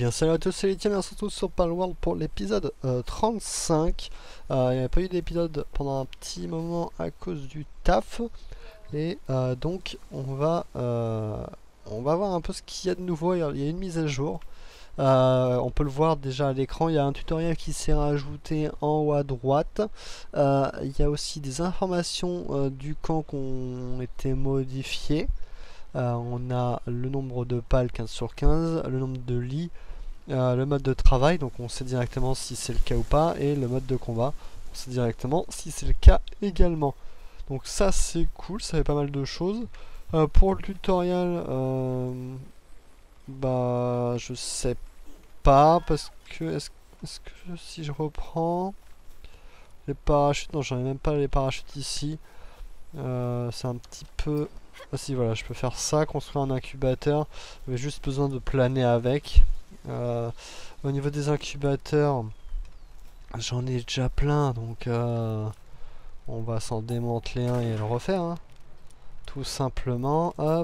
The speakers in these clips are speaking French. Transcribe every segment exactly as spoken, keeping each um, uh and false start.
Bien, salut à tous, c'est Etienne et on se retrouve sur Palworld pour l'épisode euh, trente-cinq. Euh, il n'y avait pas eu d'épisode pendant un petit moment à cause du taf. Et euh, donc on va, euh, on va voir un peu ce qu'il y a de nouveau. Il y a il y a une mise à jour. Euh, on peut le voir déjà à l'écran. Il y a un tutoriel qui s'est rajouté en haut à droite. Euh, il y a aussi des informations euh, du camp qui ont été modifiées. Euh, on a le nombre de pales quinze sur quinze, le nombre de lits, euh, le mode de travail, donc on sait directement si c'est le cas ou pas, et le mode de combat, on sait directement si c'est le cas également. Donc ça c'est cool, ça fait pas mal de choses. Euh, pour le tutoriel, euh, bah je sais pas, parce que est-ce est-ce que si je reprends les parachutes, non j'en ai même pas les parachutes ici. Euh, c'est un petit peu... Ah si, voilà, je peux faire ça, construire un incubateur. J'avais juste besoin de planer avec. Euh, au niveau des incubateurs, j'en ai déjà plein, donc euh, on va s'en démanteler un et le refaire, hein. Tout simplement, hop.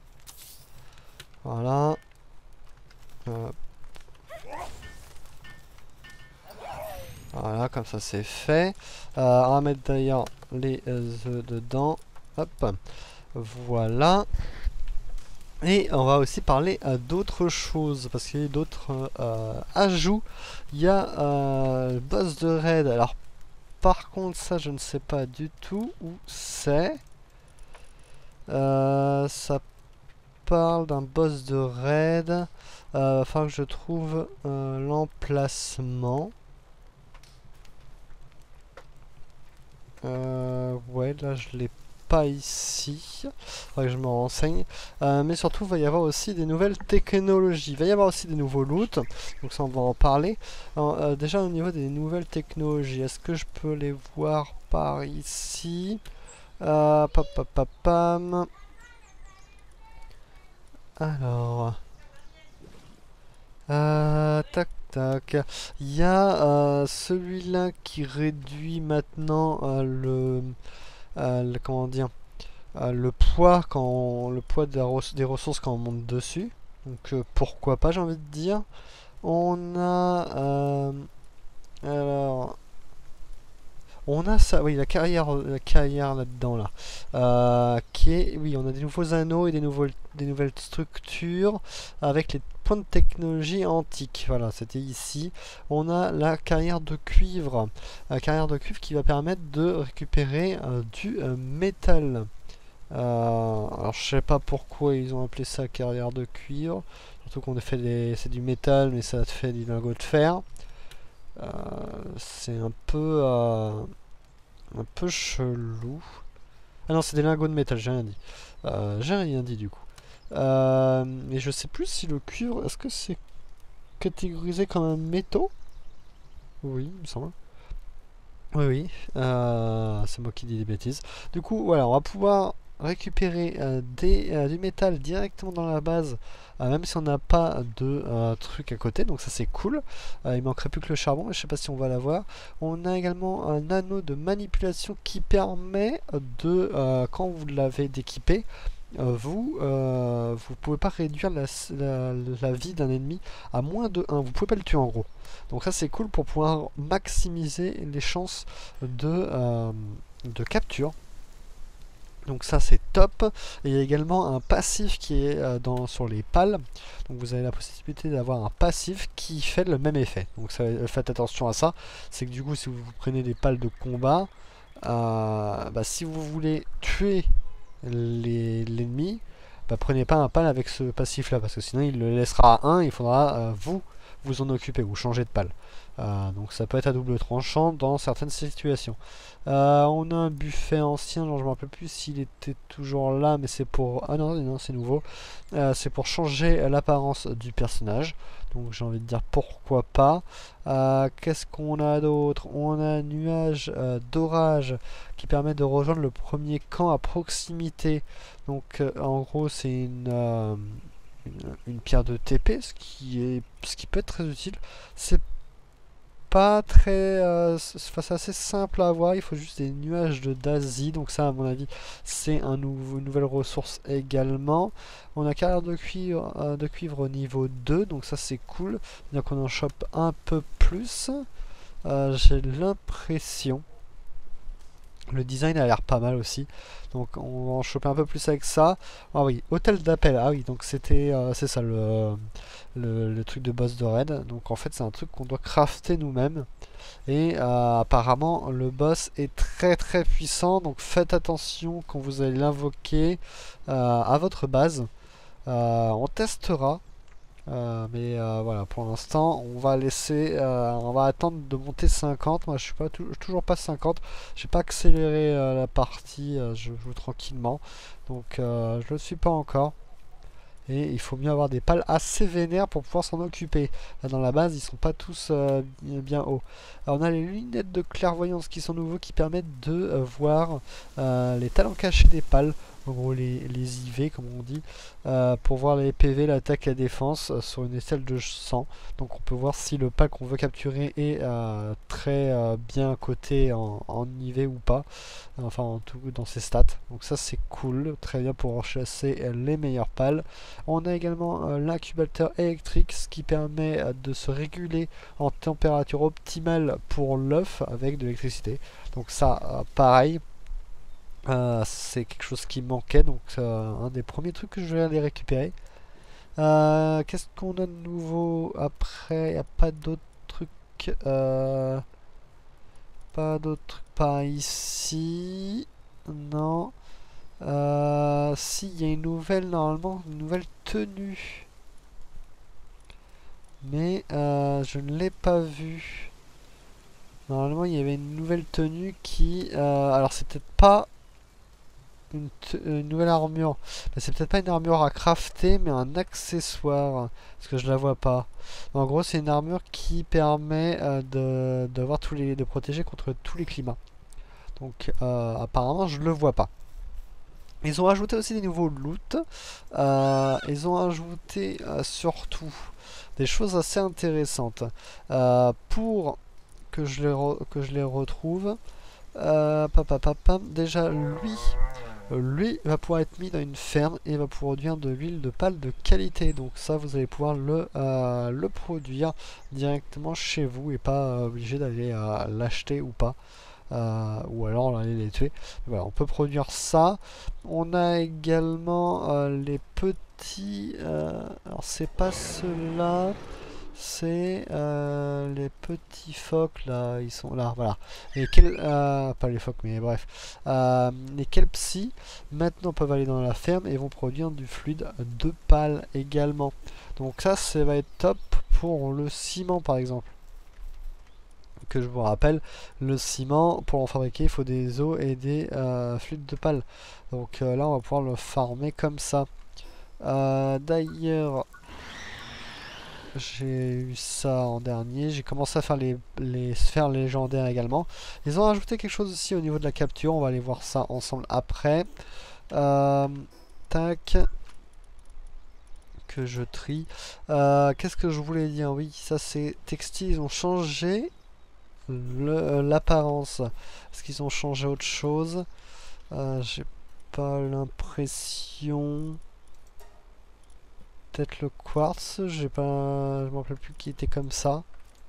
Voilà. Euh, voilà, comme ça c'est fait. Euh, on va mettre d'ailleurs les œufs dedans. Hop. Voilà. Et on va aussi parler euh, d'autres choses, parce qu'il y a d'autres euh, ajouts. Il y a euh, le boss de raid. Alors par contre ça je ne sais pas du tout où c'est. Euh, ça parle d'un boss de raid. Euh, va falloir que je trouve euh, l'emplacement. Euh, ouais, là je l'ai pas ici. Faudrait que je me renseigne. Euh, mais surtout, il va y avoir aussi des nouvelles technologies. Il va y avoir aussi des nouveaux loots. Donc ça, on va en parler. Alors, euh, déjà, au niveau des nouvelles technologies, est-ce que je peux les voir par ici? euh, pam, pam, pam, pam. Alors... Euh, tac, tac. Il y a euh, celui-là qui réduit maintenant euh, le... Euh, le, comment dire, euh, le poids quand on- le poids des, res- des ressources quand on monte dessus. Donc euh, pourquoi pas, j'ai envie de dire. On a euh, alors on a ça, oui, la carrière, la carrière là-dedans là, euh, qui est, oui, on a des nouveaux anneaux et des nouveaux, des nouvelles structures avec les points de technologie antiques. Voilà, c'était ici. On a la carrière de cuivre, la carrière de cuivre qui va permettre de récupérer euh, du euh, métal. Euh, alors je sais pas pourquoi ils ont appelé ça carrière de cuivre, surtout qu'on a fait des, c'est du métal mais ça fait du lingot de fer. Euh, c'est un peu euh, un peu chelou. Ah non, c'est des lingots de métal, j'ai rien dit. Euh, j'ai rien dit du coup. Euh, mais je sais plus si le cuivre, est-ce que c'est catégorisé comme un métaux? Oui, il me semble. Oui, oui, euh, c'est moi qui dis des bêtises. Du coup, voilà, on va pouvoir récupérer euh, des, euh, du métal directement dans la base, euh, même si on n'a pas de euh, truc à côté, donc ça c'est cool. Euh, il manquerait plus que le charbon, mais je sais pas si on va l'avoir. On a également un anneau de manipulation qui permet de, euh, quand vous l'avez d'équipé, euh, vous euh, vous pouvez pas réduire la, la, la vie d'un ennemi à moins de un. Vous pouvez pas le tuer en gros. Donc ça c'est cool pour pouvoir maximiser les chances de, euh, de capture. Donc ça c'est top. Et il y a également un passif qui est euh, dans, sur les pales. Donc vous avez la possibilité d'avoir un passif qui fait le même effet. Donc ça, faites attention à ça. C'est que du coup si vous prenez des pales de combat, euh, bah, si vous voulez tuer l'ennemi, bah, prenez pas un pal avec ce passif là parce que sinon il le laissera à un, il faudra euh, vous vous en occuper ou changer de pal. Euh, donc ça peut être à double tranchant dans certaines situations. Euh, on a un buffet ancien, genre je me rappelle plus s'il était toujours là, mais c'est pour... Ah non, non c'est nouveau. Euh, c'est pour changer l'apparence du personnage. Donc j'ai envie de dire pourquoi pas. Euh, Qu'est-ce qu'on a d'autre? On a un nuage euh, d'orage qui permet de rejoindre le premier camp à proximité. Donc euh, en gros c'est une, euh, une, une pierre de T P, ce qui, est, ce qui peut être très utile. C'est pas très... Euh, c'est assez simple à avoir, il faut juste des nuages de d'Asie, donc ça à mon avis c'est un nouveau, une nouvelle ressource également. On a carrière de cuivre, euh, de cuivre au niveau deux, donc ça c'est cool, donc on en chope un peu plus. Euh, j'ai l'impression... Le design a l'air pas mal aussi. Donc on va en choper un peu plus avec ça. Ah oui, hôtel d'appel. Ah oui, donc c'était euh, c'est ça le, le, le truc de boss de raid. Donc en fait c'est un truc qu'on doit crafter nous-mêmes. Et euh, apparemment le boss est très très puissant. Donc faites attention quand vous allez l'invoquer euh, à votre base. Euh, on testera. Euh, mais euh, voilà, pour l'instant, on va laisser, euh, on va attendre de monter cinquante. Moi, je suis pas tou- toujours pas cinquante. J'ai pas accéléré euh, la partie. Euh, je joue tranquillement, donc euh, je le suis pas encore. Et il faut mieux avoir des pales assez vénères pour pouvoir s'en occuper. Là, dans la base, ils sont pas tous euh, bien hauts. Alors, on a les lunettes de clairvoyance qui sont nouveaux, qui permettent de euh, voir euh, les talents cachés des pales. En gros, les, les I V, comme on dit, euh, pour voir les P V, l'attaque et la défense euh, sur une échelle de cent. Donc, on peut voir si le pal qu'on veut capturer est euh, très euh, bien coté en, en I V ou pas. Enfin, en tout dans ses stats. Donc, ça, c'est cool. Très bien pour chasser euh, les meilleurs pales. On a également euh, l'incubateur électrique, ce qui permet euh, de se réguler en température optimale pour l'œuf avec de l'électricité. Donc ça, euh, pareil, euh, c'est quelque chose qui manquait, donc euh, un des premiers trucs que je vais aller récupérer. Euh, Qu'est-ce qu'on a de nouveau après? Il n'y a pas d'autres trucs. Euh, pas d'autres trucs par ici. Non. Euh, si, il y a une nouvelle, normalement, une nouvelle tenue. Mais euh, je ne l'ai pas vue. Normalement, il y avait une nouvelle tenue qui... Euh, alors, c'est peut-être pas une, une nouvelle armure. C'est peut-être pas une armure à crafter, mais un accessoire. Parce que je la vois pas. En gros, c'est une armure qui permet euh, de, de, voir tous les, de protéger contre tous les climats. Donc, euh, apparemment, je le vois pas. Ils ont ajouté aussi des nouveaux loot. Euh, ils ont ajouté euh, surtout des choses assez intéressantes. Euh, pour que je les, que je les retrouve, euh, papa, papa, déjà lui, euh, lui va pouvoir être mis dans une ferme et va produire de l'huile de palme de qualité. Donc ça, vous allez pouvoir le, euh, le produire directement chez vous et pas euh, obligé d'aller euh, l'acheter ou pas. Euh, ou alors on allait les tuer. Voilà, on peut produire ça. On a également euh, les petits. Euh, alors c'est pas ceux-là. C'est euh, les petits phoques là. Ils sont là. Voilà. Et quel, euh, pas les phoques, mais bref. Euh, les kelpsies maintenant peuvent aller dans la ferme et vont produire du fluide de pale également. Donc ça, ça va être top pour le ciment par exemple. Que je vous rappelle, le ciment, pour en fabriquer, il faut des os et des euh, fluides de pale. Donc euh, là, on va pouvoir le farmer comme ça. Euh, D'ailleurs, j'ai eu ça en dernier. J'ai commencé à faire les, les sphères légendaires également. Ils ont ajouté quelque chose aussi au niveau de la capture. On va aller voir ça ensemble après. Euh, tac. Que je trie. Euh, Qu'est-ce que je voulais dire? Oui, ça c'est textile. Ils ont changé l'apparence. Est-ce qu'ils ont changé autre chose? euh, J'ai pas l'impression. Peut-être le quartz, j'ai pas. Je me rappelle plus qui était comme ça.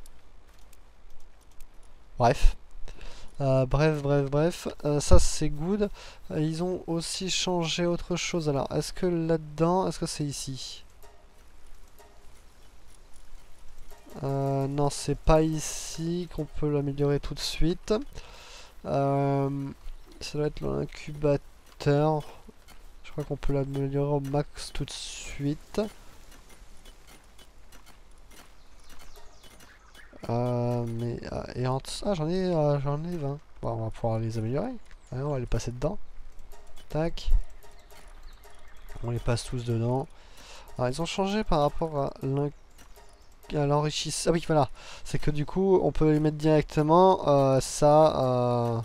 Bref. Euh, bref, bref, bref. Euh, ça c'est good. Euh, ils ont aussi changé autre chose. Alors, est-ce que là-dedans, est-ce que c'est ici? Euh, non, c'est pas ici qu'on peut l'améliorer tout de suite. Euh, ça doit être l'incubateur. Je crois qu'on peut l'améliorer au max tout de suite. Euh, mais euh, et en ah, j'en ai euh, j'en ai vingt. Bon, on va pouvoir les améliorer. Ouais, on va les passer dedans. Tac. On les passe tous dedans. Alors ils ont changé par rapport à l'enrichissement. Ah oui, voilà. C'est que du coup, on peut les mettre directement. Euh, ça, euh,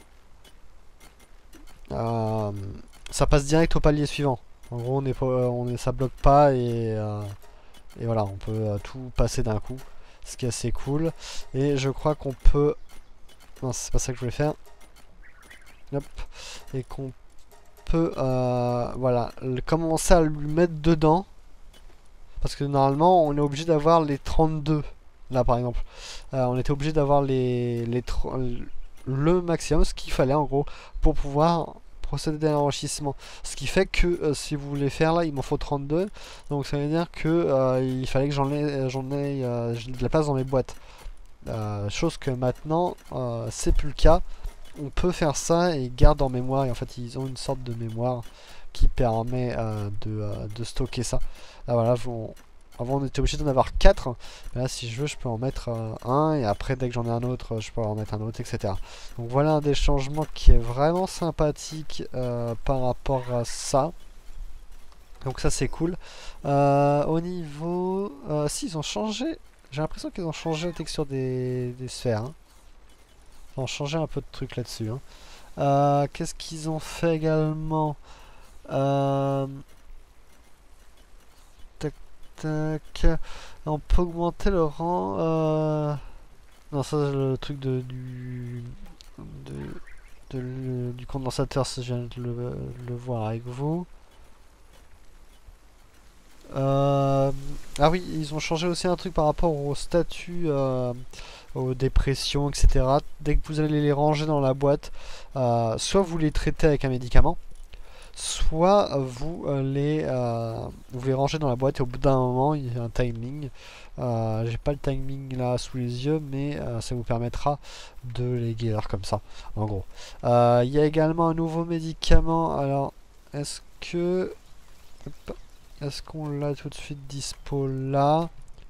euh, ça passe direct au palier suivant. En gros, on est, pas, on est, ça bloque pas et, euh, et voilà, on peut euh, tout passer d'un coup. ce qui est assez cool. Et je crois qu'on peut... Non, c'est pas ça que je voulais faire. Hop. Et qu'on peut, euh, voilà, commencer à lui mettre dedans. Parce que normalement, on est obligé d'avoir les trente-deux. Là, par exemple. Euh, on était obligé d'avoir les, les le maximum, ce qu'il fallait, en gros, pour pouvoir procéder à l'enrichissement. Ce qui fait que, euh, si vous voulez faire là, il m'en faut trente-deux. Donc, ça veut dire que euh, il fallait que j'en ai, j'en ai euh, de la place dans mes boîtes. Euh, chose que maintenant, euh, c'est plus le cas. On peut faire ça et garde en mémoire. Et en fait, ils ont une sorte de mémoire qui permet euh, de, euh, de stocker ça. Là, voilà, on, avant on était obligé d'en avoir quatre. Mais là, si je veux, je peux en mettre euh, un. Et après, dès que j'en ai un autre, je peux en mettre un autre, et cetera. Donc voilà un des changements qui est vraiment sympathique euh, par rapport à ça. Donc ça, c'est cool. Euh, au niveau... Euh, si, ils ont changé... J'ai l'impression qu'ils ont changé la texture des, des sphères. Hein. Ils ont changé un peu de trucs là-dessus. Hein. Euh, Qu'est-ce qu'ils ont fait également euh... Tac, tac. On peut augmenter le rang. Euh... Non, ça c'est le truc de, du... De, de, le, du condensateur, si je viens de le, le voir avec vous. Euh... Ah oui, ils ont changé aussi un truc par rapport au statut, euh, aux dépressions, et cetera. Dès que vous allez les ranger dans la boîte, euh, soit vous les traitez avec un médicament, soit vous euh, les euh, vous les rangez dans la boîte et au bout d'un moment il y a un timing. Euh, J'ai pas le timing là sous les yeux, mais euh, ça vous permettra de les guérir comme ça, en gros. Euh, Il y a également un nouveau médicament. Alors, est-ce que hop, est-ce qu'on l'a tout de suite dispo là?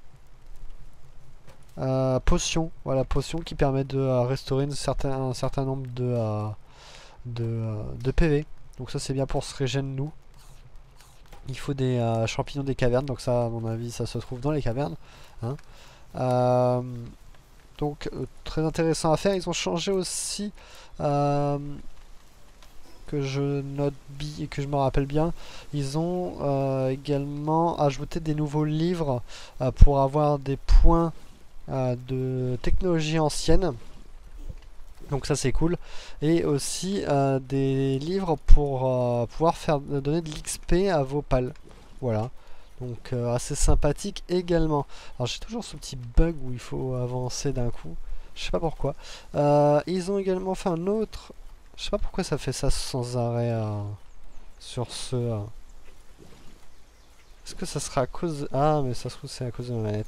Euh, potion, voilà, potion qui permet de euh, restaurer une certain, un certain nombre de, euh, de, euh, de P V. Donc ça c'est bien pour se régénérer nous. Il faut des euh, champignons des cavernes, donc ça à mon avis ça se trouve dans les cavernes. Hein. Euh, donc euh, très intéressant à faire. Ils ont changé aussi, euh, que je note bien et que je me rappelle bien, ils ont euh, également ajouté des nouveaux livres euh, pour avoir des points euh, de technologie ancienne. Donc ça c'est cool. Et aussi euh, des livres pour euh, pouvoir faire donner de l'X P à vos pals. Voilà. Donc euh, assez sympathique également. Alors j'ai toujours ce petit bug où il faut avancer d'un coup. Je sais pas pourquoi. Euh, ils ont également fait un autre... Je sais pas pourquoi ça fait ça sans arrêt euh, sur ce... Euh. Est-ce que ça sera à cause... Ah mais ça se trouve c'est à cause de ma manette.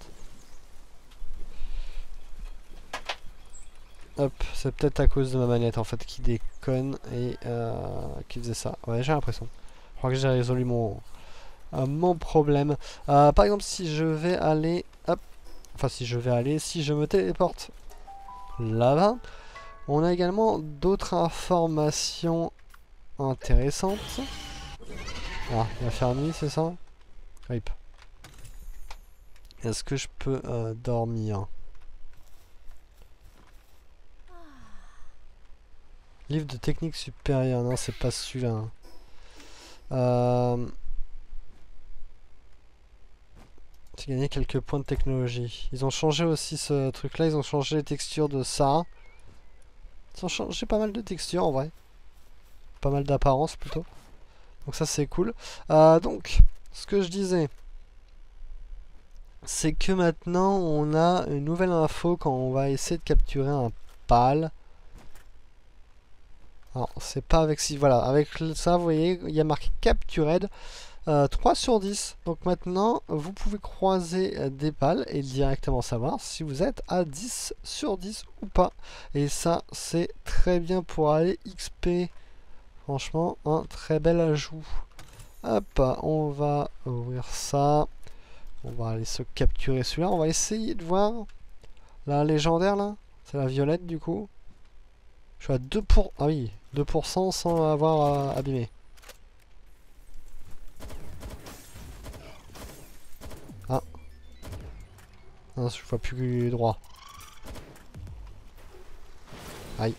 Hop, c'est peut-être à cause de ma manette en fait qui déconne et euh, qui faisait ça. Ouais, j'ai l'impression. Je crois que j'ai résolu mon, euh, mon problème. Euh, par exemple, si je vais aller... Hop, enfin, si je vais aller... Si je me téléporte là-bas, on a également d'autres informations intéressantes. Ah, il va faire nuit, c'est ça? Rip. Est-ce que je peux euh, dormir? Livre de technique supérieure, non c'est pas celui-là. Hein. Euh... J'ai gagné quelques points de technologie. Ils ont changé aussi ce truc là, ils ont changé les textures de ça. Ils ont changé pas mal de textures en vrai. Pas mal d'apparence plutôt. Donc ça c'est cool. Euh, donc, ce que je disais, c'est que maintenant on a une nouvelle info quand on va essayer de capturer un pal. Alors, c'est pas avec si voilà, avec ça, vous voyez, il y a marqué Captured euh, trois sur dix. Donc maintenant, vous pouvez croiser euh, des pales et directement savoir si vous êtes à dix sur dix ou pas. Et ça, c'est très bien pour aller X P. Franchement, un très bel ajout. Hop, on va ouvrir ça. On va aller se capturer celui-là. On va essayer de voir la légendaire là. C'est la violette du coup. Je suis à deux pour cent. Ah oui, deux pour cent sans avoir euh, abîmé. Ah. Non, je vois plus droit. Aïe.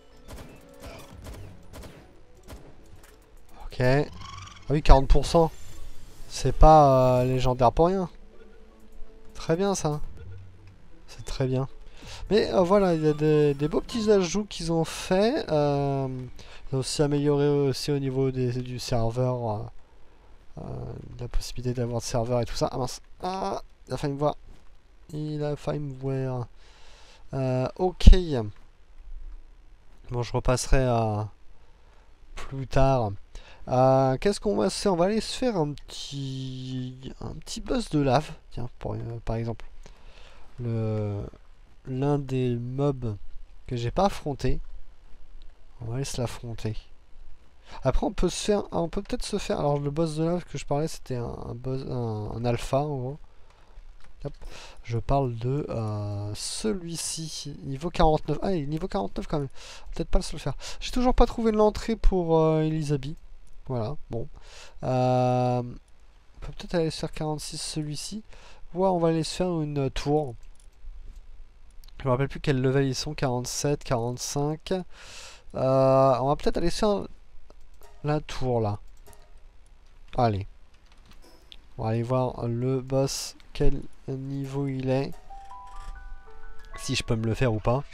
Ok. Ah oui, quarante pour cent. C'est pas euh, légendaire pour rien. Très bien ça. très bien. Mais euh, voilà, il y a des, des beaux petits ajouts qu'ils ont fait. Euh, ils ont aussi amélioré aussi au niveau des, du serveur. Euh, euh, la possibilité d'avoir de serveur et tout ça. Ah mince. Ah, il a failli me voir. Il a failli me voir. Euh, ok. Bon, je repasserai à plus tard. Euh, Qu'est-ce qu'on va se faire? On va aller se faire un petit un petit boss de lave. Tiens, pour, euh, par exemple. Le l'un des mobs que j'ai pas affronté. On va aller se l'affronter. Après, on peut se faire, on peut peut-être se faire. Alors, le boss de lave que je parlais, c'était un, un boss, un, un alpha en gros. Hop. Je parle de euh, celui-ci, niveau quarante-neuf. Ah, il est niveau quarante-neuf quand même. Peut-être pas se le faire. J'ai toujours pas trouvé l'entrée pour euh, Elisabeth. Voilà, bon. Euh, on peut peut-être aller se faire quarante-six celui-ci. Ou on va aller se faire une tour. Je me rappelle plus quel level ils sont. quarante-sept, quarante-cinq. Euh, on va peut-être aller se faire la tour là. Allez. On va aller voir le boss. Quel niveau il est. Si je peux me le faire ou pas.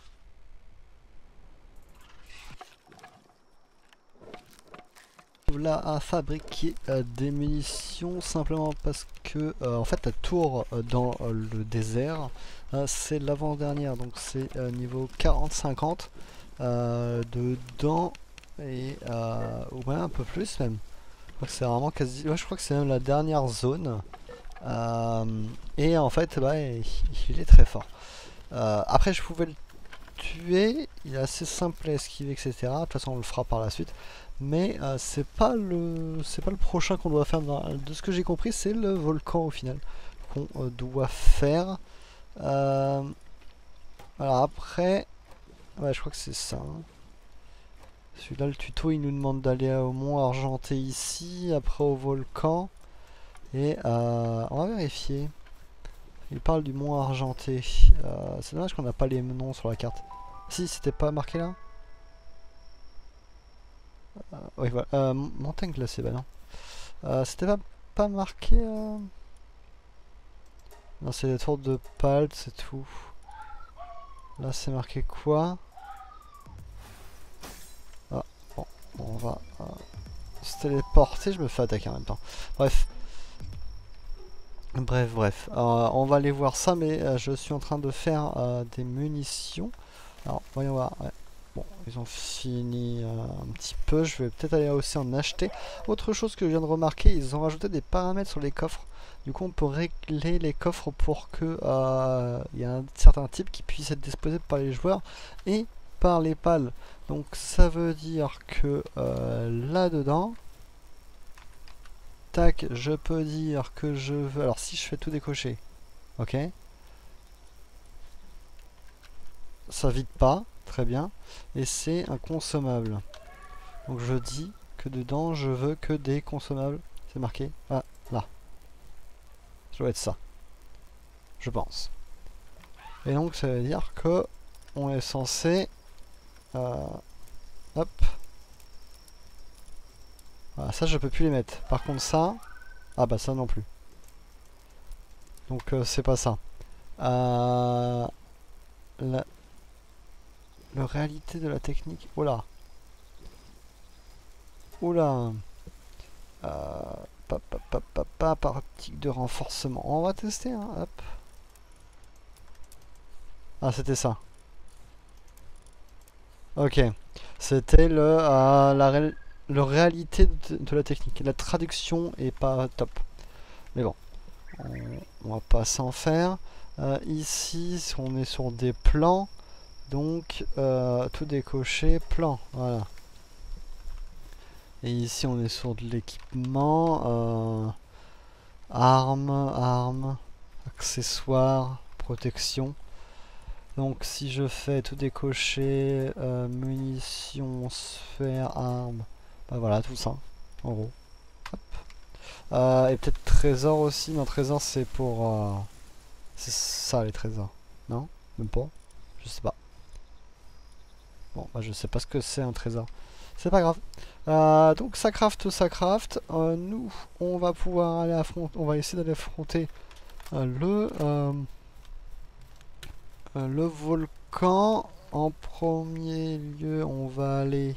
Là à fabriquer euh, des munitions simplement parce que euh, en fait la tour euh, dans euh, le désert euh, c'est l'avant-dernière, donc c'est euh, niveau quarante cinquante euh, dedans et euh, ouais, un peu plus même. Je crois que c'est vraiment quasi, ouais, je crois que c'est même la dernière zone euh, et en fait bah, il, il est très fort. Euh, après je pouvais le tuer, il est assez simple à esquiver, et cetera. De toute façon on le fera par la suite. Mais euh, c'est pas le c'est pas le prochain qu'on doit faire. Dans, de ce que j'ai compris, c'est le volcan au final qu'on euh, doit faire. Euh, alors après, ouais, je crois que c'est ça. Hein. Celui-là, le tuto, il nous demande d'aller au mont Argenté ici, après au volcan. Et euh, on va vérifier. Il parle du mont Argenté. Euh, c'est dommage qu'on n'a pas les noms sur la carte. Si, c'était pas marqué là. Euh, oui, voilà. Euh, montagne glacée, bah non. Euh, C'était pas, pas marqué. Euh... Non, c'est les tours de Palt, c'est tout. Là, c'est marqué quoi? Ah, bon, on va euh, se téléporter. Je me fais attaquer en même temps. Bref. Bref, bref. Euh, on va aller voir ça, mais euh, je suis en train de faire euh, des munitions. Alors, voyons voir. Ouais. Bon, ils ont fini euh, un petit peu. Je vais peut-être aller aussi en acheter. Autre chose que je viens de remarquer, ils ont rajouté des paramètres sur les coffres. Du coup, on peut régler les coffres pour que euh, il y ait un certain type qui puisse être disposé par les joueurs et par les pales. Donc, ça veut dire que euh, là-dedans, tac, je peux dire que je veux. Alors, si je fais tout décocher, ok, ça vide pas. Très bien. Et c'est un consommable. Donc je dis que dedans je veux que des consommables. C'est marqué. Ah, là. Ça doit être ça. Je pense. Et donc ça veut dire que on est censé... Euh, hop. Voilà, ça je peux plus les mettre. Par contre ça... Ah bah ça non plus. Donc euh, c'est pas ça. Euh, la... La réalité de la technique... Oh là. Oula. Euh, pa, pa, pa, pa, pa, partie de renforcement. On va tester, hein, hop. Ah, c'était ça. Ok. C'était le, euh, la ré le réalité de, de la technique. La traduction est pas top. Mais bon. On, on va pas s'en faire. Euh, ici, on est sur des plans. Donc, euh, tout décoché, plan. Voilà. Et ici on est sur de l'équipement, euh, armes, armes, accessoires, protection. Donc si je fais tout décocher, euh, munitions, sphères, armes, bah voilà tout ça, en gros. Hop. Euh, et peut-être trésor aussi, non trésor c'est pour... Euh, c'est ça les trésors, non? Même pas? Je sais pas. Bon bah je sais pas ce que c'est un trésor. C'est pas grave. Euh, donc ça craft, ça craft. Euh, nous, on va pouvoir aller affronter. On va essayer d'aller affronter euh, le euh, euh, le volcan. En premier lieu, on va aller...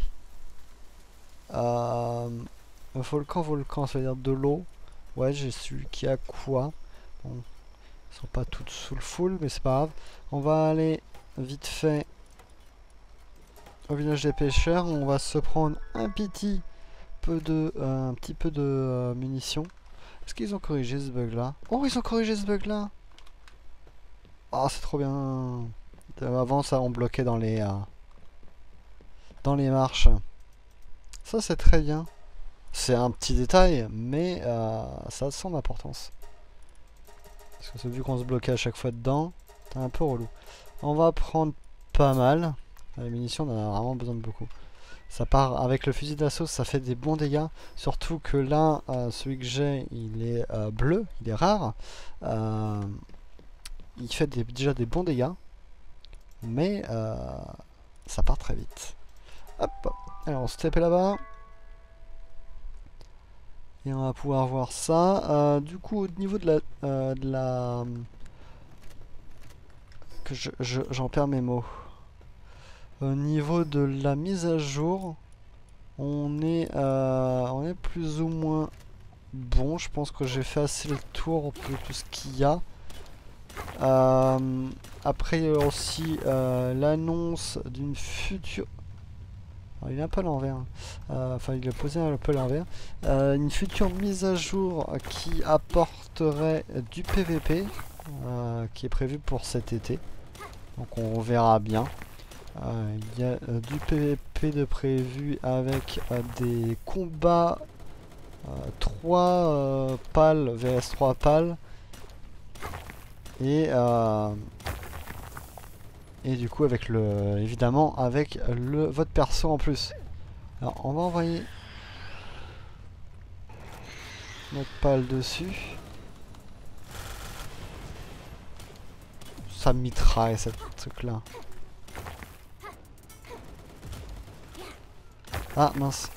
Euh, volcan, volcan, ça veut dire de l'eau. Ouais, j'ai su qui a quoi. Bon, ils sont pas toutes sous le full, mais c'est pas grave. On va aller vite fait au village des pêcheurs. On va se prendre un petit peu de, euh, un petit peu de euh, munitions. Est-ce qu'ils ont corrigé ce bug là? Oh, ils ont corrigé ce bug là. Oh, c'est trop bien. Euh, Avant, ça, on bloquait dans les, euh, dans les marches. Ça, c'est très bien. C'est un petit détail, mais euh, ça a son importance. Parce que vu qu'on se bloquait à chaque fois dedans, c'est un peu relou. On va prendre pas mal. Les munitions, on en a vraiment besoin de beaucoup. Ça part avec le fusil d'assaut, ça fait des bons dégâts. Surtout que là, euh, celui que j'ai, il est euh, bleu, il est rare. Euh, il fait des, déjà des bons dégâts. Mais euh, ça part très vite. Hop, alors on se tape là-bas. Et on va pouvoir voir ça. Euh, du coup, au niveau de la... Euh, de la que je, je, j'en perds mes mots. Au niveau de la mise à jour, on est, euh, on est plus ou moins bon. Je pense que j'ai fait assez le tour de tout ce qu'il y a. Euh, après, il y a aussi euh, l'annonce d'une future... Alors, il est un peu à l'envers. Euh, enfin, il est posé un peu à l'envers. Euh, une future mise à jour qui apporterait du P V P, euh, qui est prévue pour cet été. Donc on verra bien. Euh, Il y a euh, du P V P de prévu avec euh, des combats euh, trois euh, pales vs trois pales. Et, euh, et du coup avec le évidemment avec le votre perso en plus. Alors on va envoyer notre pale dessus. Ça mitraille cette truc là. Ah mince.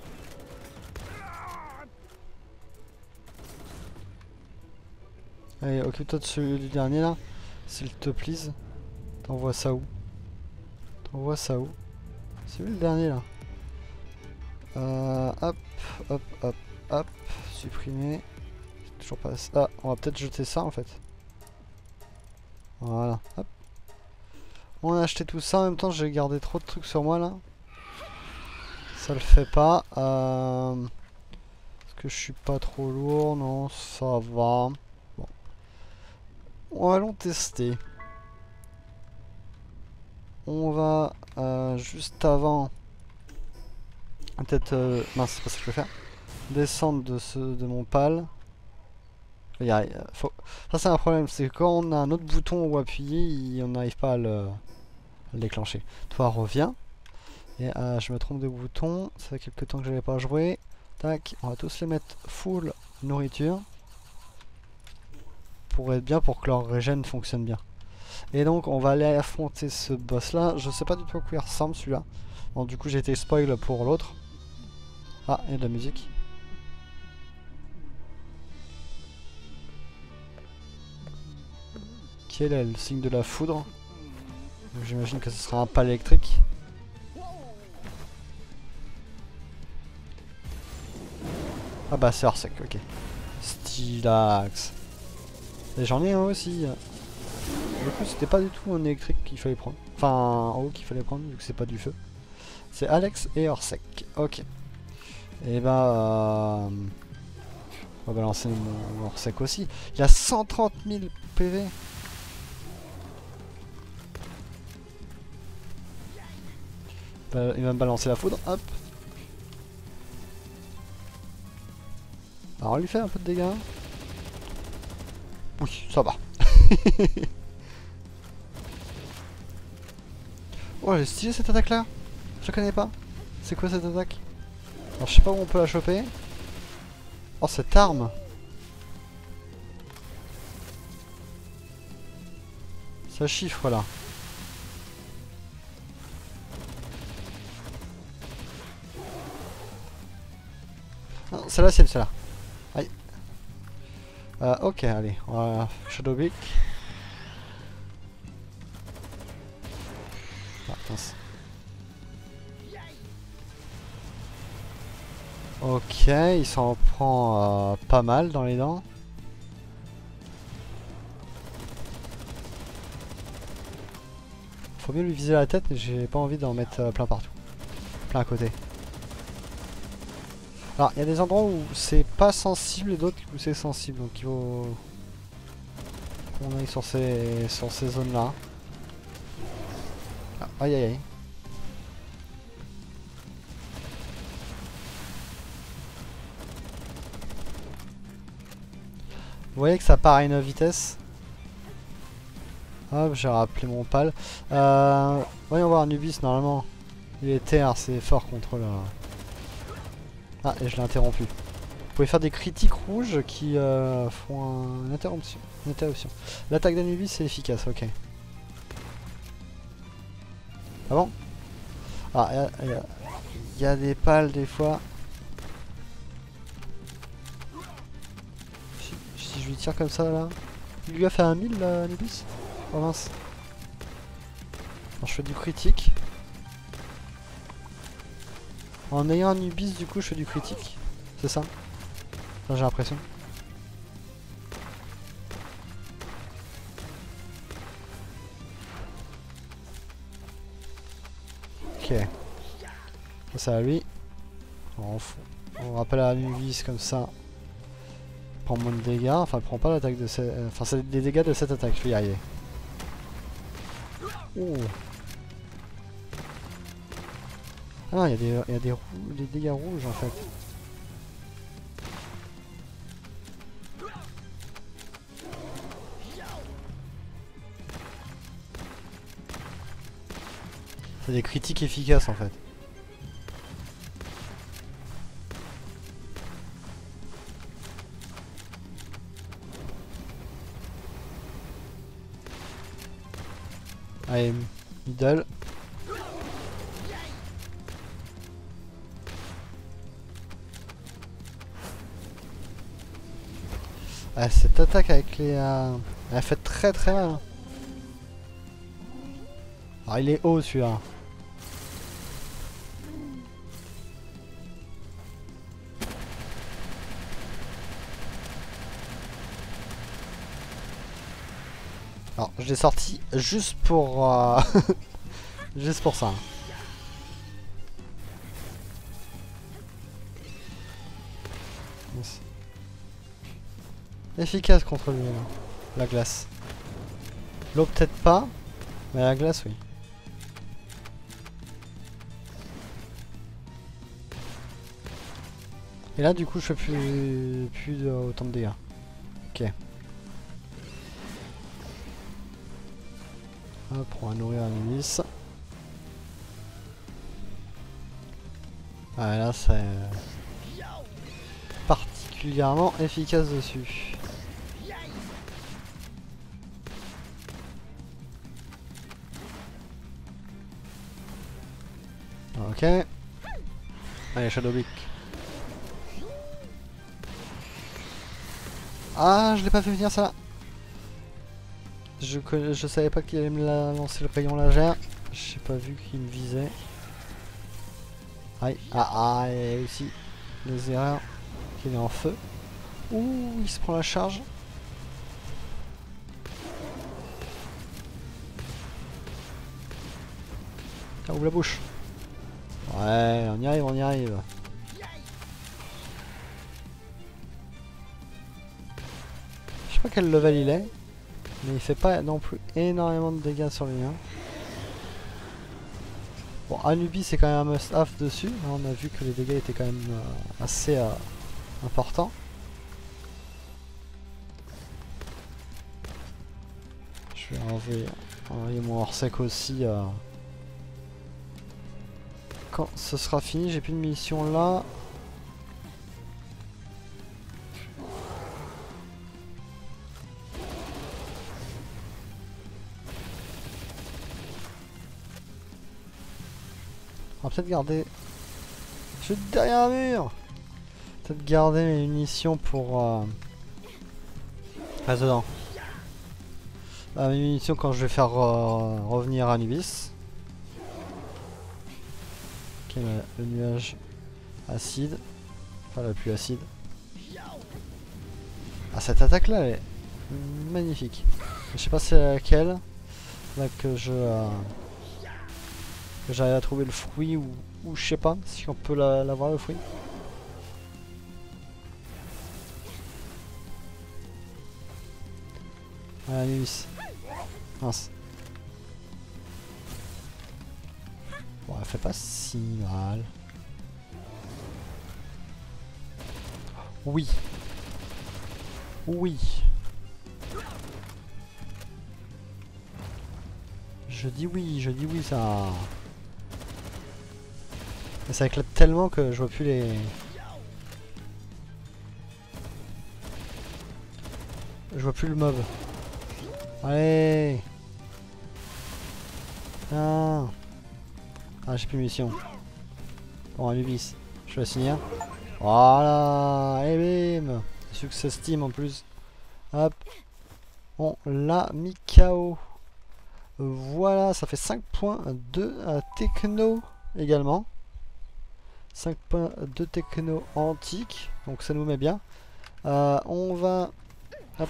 Allez, occupe-toi de celui du dernier là, s'il te plaise. T'envoies ça où? T'envoies ça où? C'est lui le dernier là. Euh, hop, hop, hop, hop, supprimer. Toujours pas. Ah, on va peut-être jeter ça en fait. Voilà, hop. On a acheté tout ça, en même temps j'ai gardé trop de trucs sur moi là. Ça le fait pas. Euh... Est-ce que je suis pas trop lourd? Non, ça va. Bon. Allons tester. On va euh, juste avant. Peut-être. Euh... Mince, c'est pas ça que je vais faire. Descendre de, ce, de mon pal. Il y a, faut... Ça c'est un problème, c'est que quand on a un autre bouton où appuyer, on n'arrive pas à le... à le déclencher. Toi reviens. Et euh, je me trompe de bouton, ça fait quelques temps que je n'avais pas joué. Tac, on va tous les mettre full nourriture. Pour être bien, pour que leur régène fonctionne bien. Et donc on va aller affronter ce boss là. Je sais pas du tout à quoi il ressemble celui-là. Bon du coup j'ai été spoil pour l'autre. Ah, il y a de la musique. Qui est là, le signe de la foudre. J'imagine que ce sera un pal électrique. Ah bah c'est hors sec, ok. Stylax. Et j'en ai un aussi. Du coup c'était pas du tout un électrique qu'il fallait prendre. Enfin en haut qu'il fallait prendre vu que c'est pas du feu. C'est Alex et Orsec. Ok. Et bah... Euh... on va balancer mon Orsec aussi. Il y a cent trente mille P V. Bah, il va me balancer la foudre. Hop. Alors on lui fait un peu de dégâts. Oui, ça va. Oh, elle est stylée cette attaque là. Je la connais pas. C'est quoi cette attaque? Alors je sais pas où on peut la choper. Oh, cette arme. Ça chiffre là. Non, celle-là c'est celle-là. Aïe. Euh, ok, allez, on va Shadow Beak. Mince. Ok, il s'en prend euh, pas mal dans les dents. Faut mieux lui viser la tête, mais j'ai pas envie d'en mettre euh, plein partout. Plein à côté. Alors, il y a des endroits où c'est pas sensible et d'autres où c'est sensible. Donc il faut qu'on aille sur ces, sur ces zones-là. Ah, aïe aïe aïe. Vous voyez que ça part à une vitesse. Hop, j'ai rappelé mon pal. Euh, voyons voir Anubis, normalement. Il est terre, c'est fort contre le... Ah, et je l'ai interrompu. Vous pouvez faire des critiques rouges qui euh, font un... une interruption. Une interruption. L'attaque d'Anubis c'est efficace, ok. Ah bon? Ah, il y, y, y a des pales des fois. Si, si je lui tire comme ça là. Il lui a fait un mille là, Anubis? Oh mince. Alors, je fais du critique. En ayant un Anubis du coup je fais du critique. C'est ça? Enfin, j'ai l'impression. Ok. Ça à lui. On, on rappelle à Anubis comme ça. Il prend moins de dégâts. Enfin il prend pas l'attaque de cette... Enfin c'est des dégâts de cette attaque, je vais y arriver. Oh. Ah non, il y a des, y a des, des dégâts rouges en fait. C'est des critiques efficaces en fait. Allez, middle. Ah, cette attaque avec les... Euh, elle fait très très mal. Alors il est haut celui-là. Alors je l'ai sorti juste pour... Euh, juste pour ça. Yes. Efficace contre lui, là. La glace. L'eau peut-être pas, mais la glace oui. Et là du coup je fais plus, plus de, autant de dégâts. Ok. Hop, on va nourrir Anubis. Ah là c'est particulièrement efficace dessus. Ok. Allez, Shadowbeak. Ah, je l'ai pas fait venir ça là. Je, je savais pas qu'il allait me la lancer le rayon laser. J'ai pas vu qu'il me visait. Aïe. Ah, ah, il y a aussi les erreurs. Il est en feu. Ouh, il se prend la charge. Ah, ouvre la bouche. Ouais, on y arrive, on y arrive. Je sais pas quel level il est, mais il fait pas non plus énormément de dégâts sur lui. Hein. Bon, Anubis c'est quand même un must-have dessus. Là, on a vu que les dégâts étaient quand même euh, assez euh, importants. Je vais enlever, enlever mon hors-sec aussi. Euh, quand ce sera fini, j'ai plus de munitions là. On va peut-être garder... Je suis derrière un mur. Peut-être garder mes munitions pour... Euh... Reste dedans. Ah, mes munitions quand je vais faire euh, revenir Anubis. Ok, le, le nuage acide. Pas la pluie acide. Ah, cette attaque là, elle est magnifique. Je sais pas c'est laquelle. Là que je... Euh, que j'arrive à trouver le fruit ou, ou je sais pas si on peut l'avoir la le fruit. Ah, Nuis. Mince. Bon, elle fait pas si mal. Oui. Oui. Je dis oui, je dis oui, ça... Mais ça éclate tellement que je vois plus les... Je vois plus le mob. Allez. Ah, ah j'ai plus de mission. Bon, Anubis, je vais signer. Voilà. Et bim. Success team en plus. Hop. On l'a mis K O. Voilà, ça fait cinq points de euh, techno également. cinq points de techno antique. Donc ça nous met bien. Euh, on va... Hop.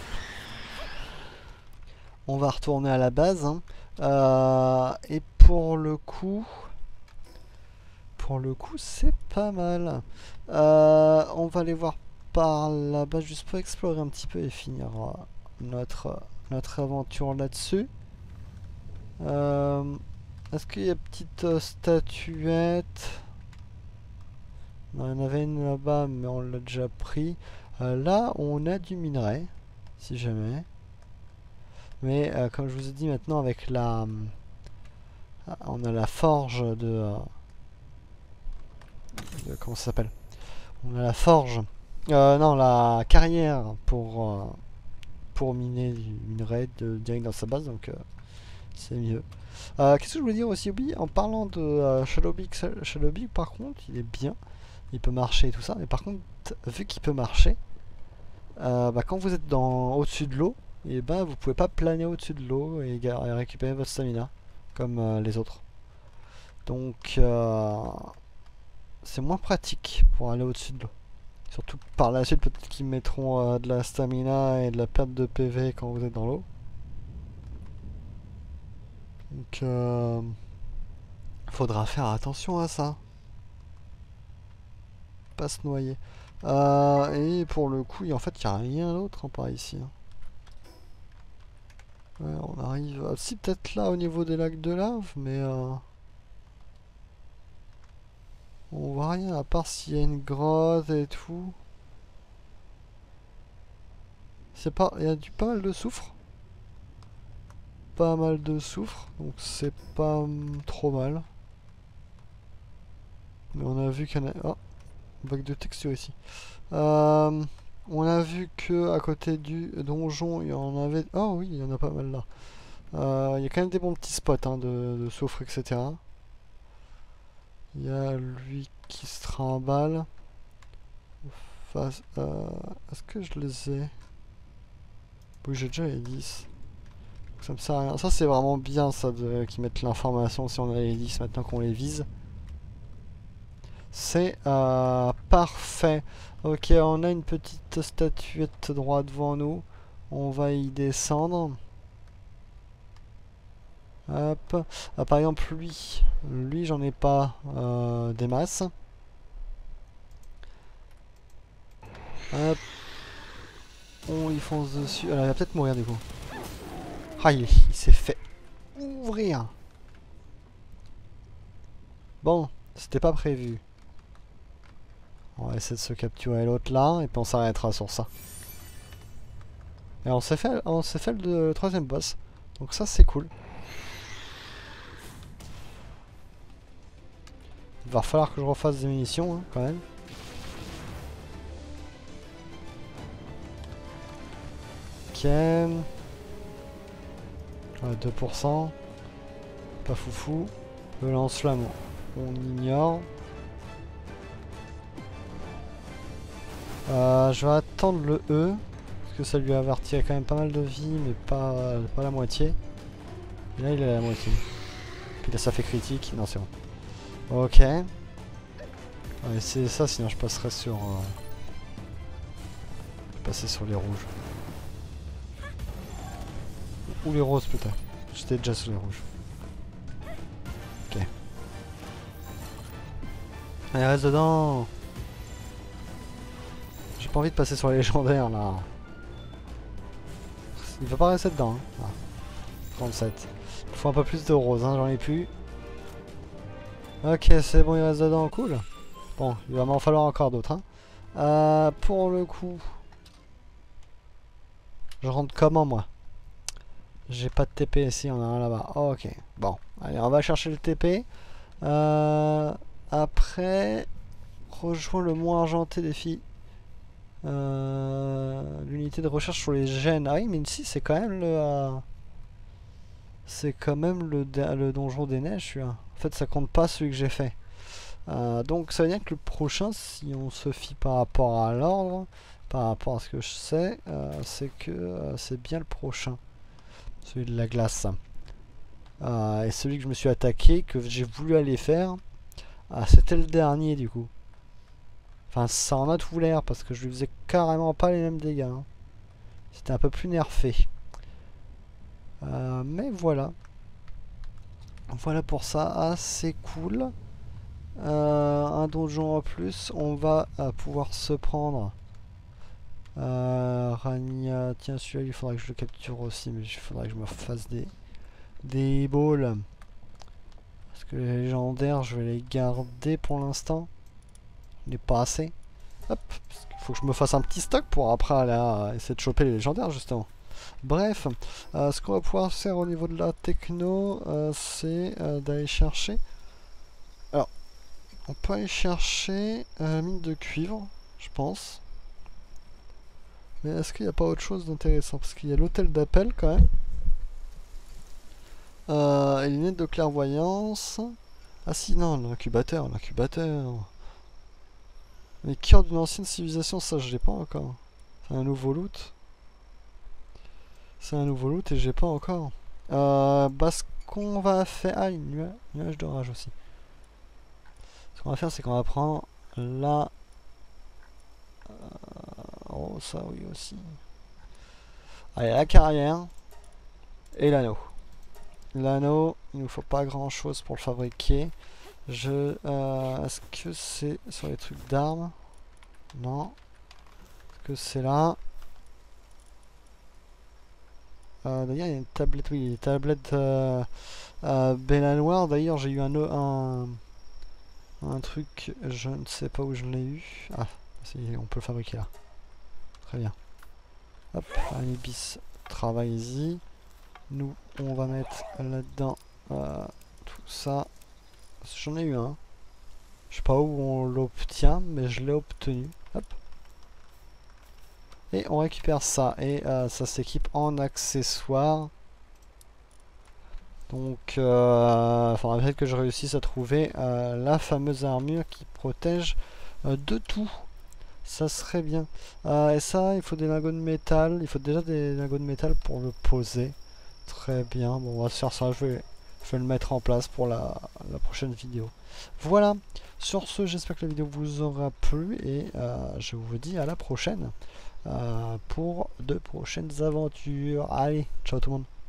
On va retourner à la base. Hein. Euh, et pour le coup... Pour le coup, c'est pas mal. Euh, on va aller voir par là-bas juste pour explorer un petit peu et finir euh, notre, notre aventure là-dessus. Euh, Est-ce qu'il y a une petite euh, statuette? Non, il y en avait une là-bas, mais on l'a déjà pris. Euh, là, on a du minerai, si jamais. Mais euh, comme je vous ai dit maintenant, avec la... Euh, on a la forge de... Euh, de comment ça s'appelle? On a la forge. Euh, non, la carrière pour, euh, pour miner du minerai de, direct dans sa base, donc euh, c'est mieux. Euh, Qu'est-ce que je voulais dire aussi? Oui, en parlant de euh, Shadowbeak, Shadowbeak par contre, il est bien. Il peut marcher et tout ça, mais par contre, vu qu'il peut marcher, euh, bah, quand vous êtes dans au-dessus de l'eau, et ben vous pouvez pas planer au-dessus de l'eau et, et récupérer votre stamina comme euh, les autres. Donc euh, c'est moins pratique pour aller au-dessus de l'eau. Surtout par la suite, peut-être qu'ils mettront euh, de la stamina et de la perte de P V quand vous êtes dans l'eau. Donc euh, faudra faire attention à ça. Pas se noyer. Euh, et pour le coup, en fait, il n'y a rien d'autre hein, par ici. Hein. Ouais, on arrive... Ah, si, peut-être là, au niveau des lacs de lave, mais... Euh, on voit rien, à part s'il y a une grotte et tout. C'est pas... Il y a du pas mal de soufre. Pas mal de soufre, donc c'est pas hum, trop mal. Mais on a vu qu'il y en a... Oh, bug de texture ici. Euh, on a vu que à côté du donjon, il y en avait... Oh oui, il y en a pas mal là. Euh, il y a quand même des bons petits spots hein, de, de soufre, et cetera. Il y a lui qui se trimballe. Face, euh, Est-ce que je les ai? Oui, j'ai déjà les dix. Ça me sert à rien. Ça, c'est vraiment bien, ça, de, qu'ils mettent l'information si on a les dix maintenant qu'on les vise. C'est euh, parfait. Ok, on a une petite statuette droit devant nous. On va y descendre. Hop. Ah, par exemple, lui. Lui, j'en ai pas euh, des masses. Hop. On y fonce dessus. Alors, il va peut-être mourir du coup. Ah, il, il s'est fait ouvrir. Bon, c'était pas prévu. On va essayer de se capturer l'autre là, et puis on s'arrêtera sur ça. Et on s'est fait, on s'est fait le, le troisième boss. Donc ça, c'est cool. Il va falloir que je refasse des munitions, hein, quand même. Ok. Ouais, deux pour cent. Pas foufou. Le lance-flamme, on ignore. Euh, je vais attendre le E. Parce que ça lui a retiré quand même pas mal de vie, mais pas, pas la moitié. Et là, il a la moitié. Puis là, ça fait critique. Non, c'est bon. Ok. Ouais, c'est ça, sinon je passerai sur... Euh... Je vais passer sur les rouges. Ou les roses peut-être. J'étais déjà sur les rouges. Ok. Allez, reste dedans. J'ai pas envie de passer sur les légendaires là. Il va pas rester dedans. Hein. Ah. trente-sept. Il faut un peu plus de roses, hein, j'en ai plus. Ok, c'est bon, il reste dedans, cool. Bon, il va m'en falloir encore d'autres. Hein. Euh, pour le coup... Je rentre comment moi? J'ai pas de T P ici, on a un là-bas. Oh, ok, bon. Allez, on va chercher le T P. Euh, après... Rejoins le mont argenté des filles. Euh, L'unité de recherche sur les gènes. Ah oui, mais ici c'est quand même le... Euh, c'est quand même le, le donjon des neiges, celui-là. En fait, ça compte pas celui que j'ai fait. Euh, donc ça veut dire que le prochain, si on se fie par rapport à l'ordre, par rapport à ce que je sais, euh, c'est que euh, c'est bien le prochain. Celui de la glace. Euh, et celui que je me suis attaqué, que j'ai voulu aller faire, ah, c'était le dernier du coup. Enfin, ça en a tout l'air parce que je lui faisais carrément pas les mêmes dégâts. Hein. C'était un peu plus nerfé. Euh, mais voilà. Voilà pour ça. Ah, c'est cool. Euh, un donjon en plus. On va euh, pouvoir se prendre. Euh, Rania. Tiens, celui-là, il faudra que je le capture aussi. Mais il faudra que je me fasse des, des balls. Parce que les légendaires, je vais les garder pour l'instant. Il n'est pas assez. Hop, parce qu'il faut que je me fasse un petit stock pour après aller à essayer de choper les légendaires justement. Bref, euh, ce qu'on va pouvoir faire au niveau de la techno, euh, c'est euh, d'aller chercher. Alors, on peut aller chercher euh, mine de cuivre, je pense. Mais est-ce qu'il n'y a pas autre chose d'intéressant? Parce qu'il y a l'hôtel d'appel quand même. Euh, et les lunettes de clairvoyance. Ah si, non, l'incubateur, l'incubateur. Les cœurs d'une ancienne civilisation, ça je l'ai pas encore. C'est un nouveau loot. C'est un nouveau loot et j'ai pas encore. Euh, bah ce qu'on va faire... Ah, une nuage, nuage d'orage aussi. Ce qu'on va faire, c'est qu'on va prendre la... Euh, oh, ça oui aussi. Allez, la carrière. Et l'anneau. L'anneau, il nous faut pas grand chose pour le fabriquer. Je... Euh, Est-ce que c'est sur les trucs d'armes? Non. Est-ce que c'est là? Euh, D'ailleurs, il y a une tablette, oui, une tablette euh, euh, Bellanoir. D'ailleurs, j'ai eu un, un, un truc, je ne sais pas où je l'ai eu. Ah, si, on peut le fabriquer là. Très bien. Hop, Anibis travaille-y. Nous, on va mettre là-dedans euh, tout ça. J'en ai eu un. Je sais pas où on l'obtient, mais je l'ai obtenu. Hop. Et on récupère ça. Et euh, ça s'équipe en accessoires. Donc, euh, faudra peut-être que je réussisse à trouver euh, la fameuse armure qui protège euh, de tout. Ça serait bien. Euh, et ça, il faut des lingots de métal. Il faut déjà des lingots de métal pour le poser. Très bien. Bon, on va se faire ça. Je vais, je vais le mettre en place pour la, la prochaine vidéo. Voilà. Sur ce, j'espère que la vidéo vous aura plu. Et euh, je vous dis à la prochaine. Euh, pour de prochaines aventures. Allez, ciao tout le monde.